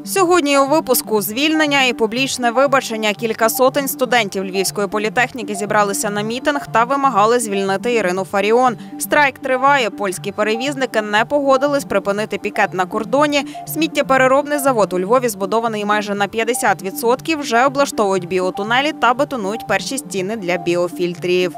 Сьогодні у випуску звільнення і публічне вибачення. Кілька сотень студентів Львівської політехніки зібралися на мітинг та вимагали звільнити Ірину Фаріон. Страйк триває. Польські перевізники не погодились припинити пікет на кордоні. Сміттєпереробний завод у Львові, збудований майже на 50%, вже облаштовують біотунелі та бетонують перші стіни для біофільтрів.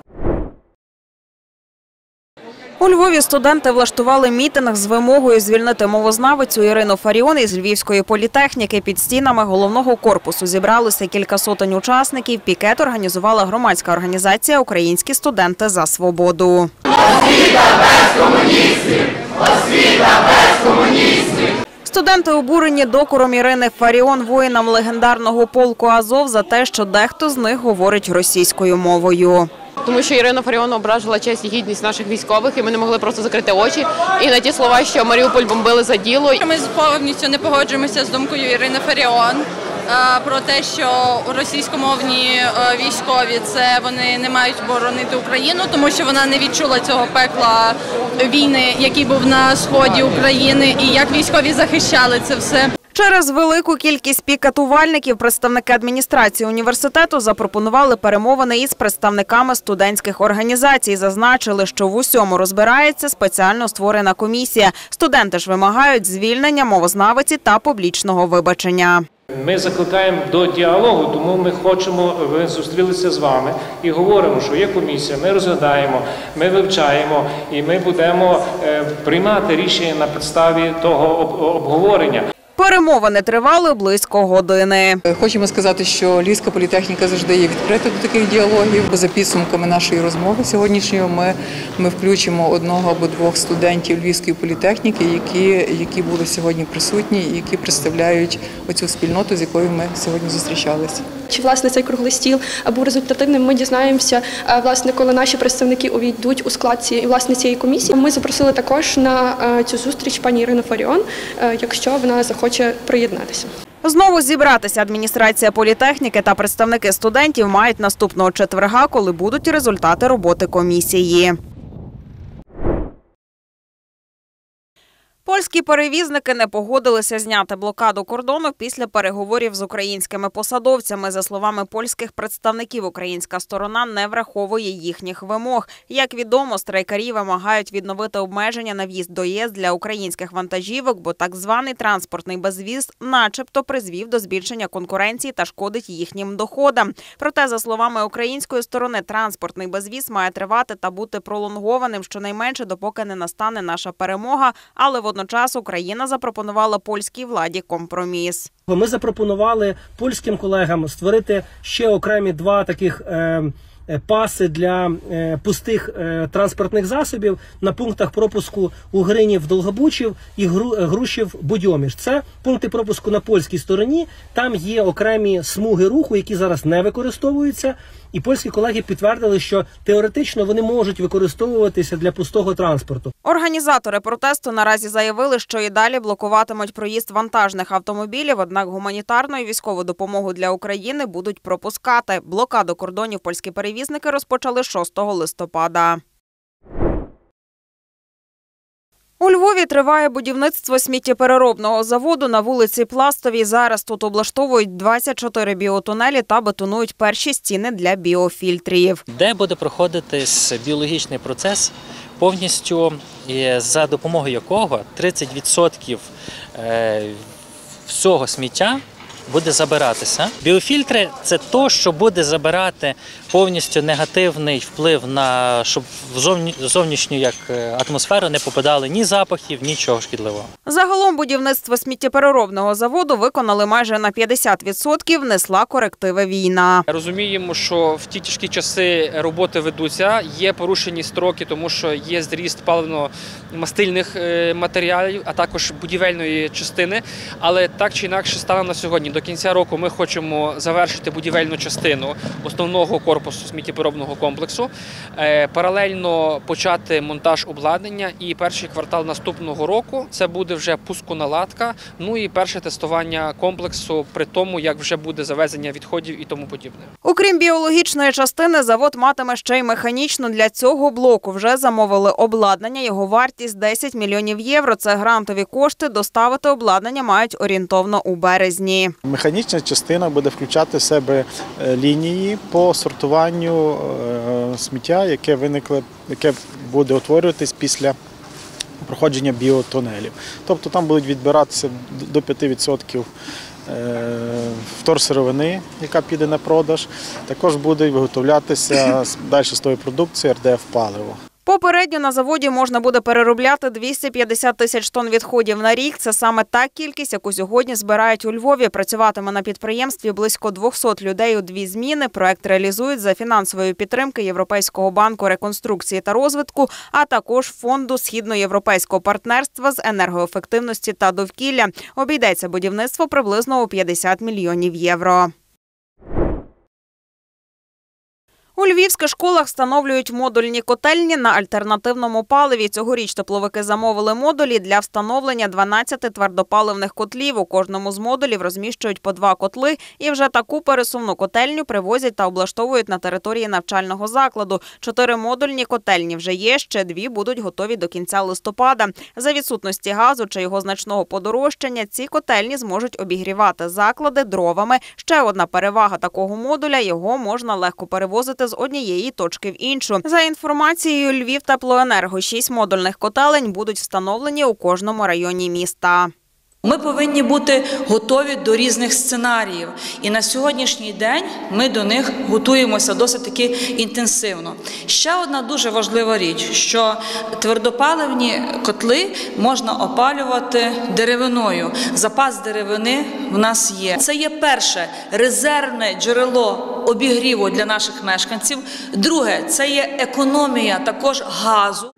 У Львові студенти влаштували мітинг з вимогою звільнити мовознавицю Ірину Фаріон із Львівської політехніки. Під стінами головного корпусу зібралося кілька сотень учасників. Пікет організувала громадська організація «Українські студенти за свободу». Освіта без комуністів! Освіта без комуністів! Студенти обурені докором Ірини Фаріон, воїнам легендарного полку «Азов», за те, що дехто з них говорить російською мовою. Тому що Ірина Фаріон ображала честь і гідність наших військових, і ми не могли просто закрити очі. І на ті слова, що Маріуполь бомбили за діло. Ми повністю не погоджуємося з думкою Ірини Фаріон про те, що російськомовні військові вони не мають боронити Україну, тому що вона не відчула цього пекла війни, який був на сході України, і як військові захищали це все. Через велику кількість пікетувальників представники адміністрації університету запропонували перемовини із представниками студентських організацій. Зазначили, що в усьому розбирається спеціально створена комісія. Студенти ж вимагають звільнення мовознавиці та публічного вибачення. Ми закликаємо до діалогу, тому ми зустрілися з вами і говоримо, що є комісія, ми розглядаємо, ми вивчаємо і ми будемо приймати рішення на підставі того обговорення. Перемовини тривали близько години. Хочемо сказати, що Львівська політехніка завжди є відкрита до таких діалогів. За підсумками нашої розмови сьогоднішньої ми включимо одного або двох студентів Львівської політехніки, які були сьогодні присутні і які представляють оцю спільноту, з якою ми сьогодні зустрічалися. Чи, власне, цей круглий стіл був результативним, ми дізнаємося, власне, коли наші представники увійдуть у склад цієї комісії. Ми запросили також на цю зустріч пані Ірину Фаріон, якщо вона захоче приєднатися. Знову зібратися адміністрація політехніки та представники студентів мають наступного четверга, коли будуть результати роботи комісії. Польські перевізники не погодилися зняти блокаду кордону після переговорів з українськими посадовцями. За словами польських представників, українська сторона не враховує їхніх вимог. Як відомо, страйкарі вимагають відновити обмеження на в'їзд до ЄС для українських вантажівок, бо так званий транспортний безвіз начебто призвів до збільшення конкуренції та шкодить їхнім доходам. Проте, за словами української сторони, транспортний безвіз має тривати та бути пролонгованим щонайменше, допоки не настане наша перемога, але водночас Україна запропонувала польській владі компроміс. Ми запропонували польським колегам створити ще окремі два таких паси для пустих транспортних засобів на пунктах пропуску у Гринів-Долгобучів і Грушів-Будьоміж. Це пункти пропуску на польській стороні. Там є окремі смуги руху, які зараз не використовуються. І польські колеги підтвердили, що теоретично вони можуть використовуватися для пустого транспорту. Організатори протесту наразі заявили, що і далі блокуватимуть проїзд вантажних автомобілів, однак гуманітарну і військову допомогу для України будуть пропускати. Блокаду кордонів польські перевізники розпочали 6 листопада. У Львові триває будівництво сміттєпереробного заводу на вулиці Пластовій. Зараз тут облаштовують 24 біотунелі та бетонують перші стіни для біофільтрів. Де буде проходитись біологічний процес, повністю за допомогою якого 30% всього сміття буде забиратися. Біофільтри – це те, що буде забирати повністю негативний вплив на, щоб в зовнішню атмосферу не попадали ні запахів, нічого шкідливого. Загалом будівництво сміттєпереробного заводу виконали майже на 50%, внесла корективи війна. Розуміємо, що в ті тяжкі часи роботи ведуться, є порушені строки, тому що є зріст паливно-мастильних матеріалів, а також будівельної частини, але так чи інакше станом на сьогодні до кінця року ми хочемо завершити будівельну частину основного корпусу сміттєпереробного комплексу, паралельно почати монтаж обладнання, і перший квартал наступного року це буде вже пусконаладка, ну і перше тестування комплексу при тому, як вже буде завезення відходів і тому подібне. Окрім біологічної частини, завод матиме ще й механічну. Для цього блоку вже замовили обладнання. Його вартість 10 мільйонів євро. Це грантові кошти. Доставити обладнання мають орієнтовно у березні. Механічна частина буде включати в себе лінії по сортуванню сміття, яке буде утворюватись після проходження біотунелів. Тобто там будуть відбиратися до 5% вторсировини, яка піде на продаж. Також буде виготовлятися далі з тої продукції РДФ-паливо. Попередньо на заводі можна буде переробляти 250 тисяч тонн відходів на рік. Це саме та кількість, яку сьогодні збирають у Львові. Працюватиме на підприємстві близько 200 людей у 2 зміни. Проект реалізують за фінансової підтримки Європейського банку реконструкції та розвитку, а також Фонду Східноєвропейського партнерства з енергоефективності та довкілля. Обійдеться будівництво приблизно у 50 мільйонів євро. У львівських школах встановлюють модульні котельні на альтернативному паливі. Цьогоріч тепловики замовили модулі для встановлення 12 твердопаливних котлів. У кожному з модулів розміщують по 2 котли і вже таку пересувну котельню привозять та облаштовують на території навчального закладу. 4 модульні котельні вже є, ще 2 будуть готові до кінця листопада. За відсутності газу чи його значного подорожчання ці котельні зможуть обігрівати заклади дровами. Ще одна перевага такого модуля – його можна легко перевозити з однієї точки в іншу. За інформацією Львівтеплоенерго, 6 модульних котелень будуть встановлені у кожному районі міста. Ми повинні бути готові до різних сценаріїв. І на сьогоднішній день ми до них готуємося досить таки інтенсивно. Ще одна дуже важлива річ, що твердопаливні котли можна опалювати деревиною. Запас деревини в нас є. Це є перше резервне джерело обігріву для наших мешканців. Друге, це є економія також газу.